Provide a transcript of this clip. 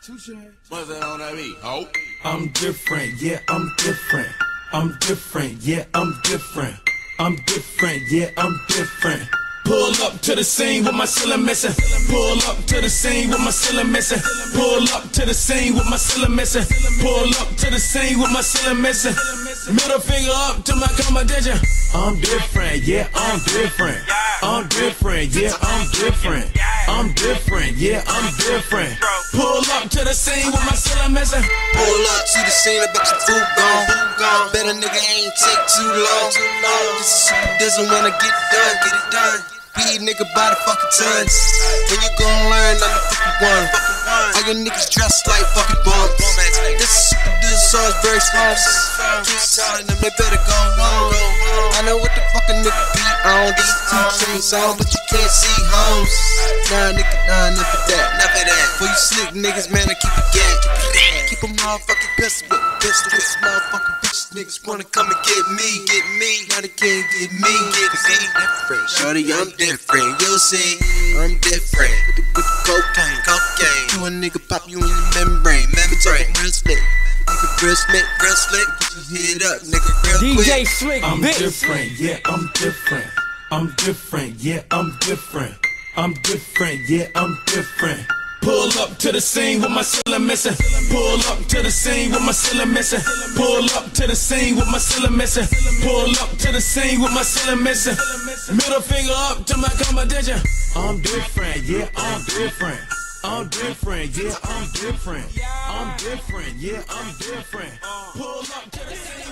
What's that on that beat? Oh. I'm different, yeah, I'm different. I'm different, yeah, I'm different. I'm different, yeah, I'm different. Pull up to the scene with my ceiling missing. Pull up to the scene with my ceiling missing. Pull up to the scene with my ceiling missing. Pull up to the scene with my ceiling missing. Middle finger up to my competition. I'm different, yeah, I'm different. I'm different, yeah, I'm different. I'm different, yeah, I'm different. Pull up to the scene with my ceiling missing. Pull up to the scene, I bet your food gone. Bet a nigga ain't take too long. This is super dizzle when I get it done. Weed nigga by the fucking tons. When you gon' learn, I'm the fucking one. All your niggas dressed like fucking bums. This is super dizzle, so it's very small. Keep telling them they better go home. I know what the fucking nigga beat on. These two chains on, but you can't see homes. Nah, nigga, nah, never that. For you slick niggas, man, I keep it gang. Keep a motherfucking pistol with pistol. This motherfucking bitch niggas wanna come and get me. Now they can't get me. Shorty, I'm different. You'll see, I'm different. With the cocaine. You a nigga pop you in your membrane. Bracelet. Nigga bracelet. Get your head up, nigga, real quick. DJ Slick, I'm bitch. different, yeah, I'm different. I'm different, yeah, I'm different. I'm different, yeah, I'm different. Pull up to the scene with my ceiling missing. Pull up to the scene with my ceiling missing. Pull up to the scene with my ceiling missing. Pull up to the scene with my ceiling missing. Middle finger up to my competition. I'm different, yeah, I'm different. I'm different, yeah, I'm different. I'm different, yeah, I'm different. Pull up to the scene.